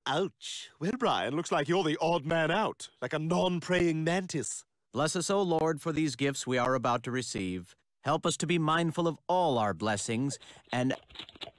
Ouch. Well, Brian, looks like you're the odd man out, like a non-praying mantis. Bless us, O Lord, for these gifts we are about to receive. Help us to be mindful of all our blessings and...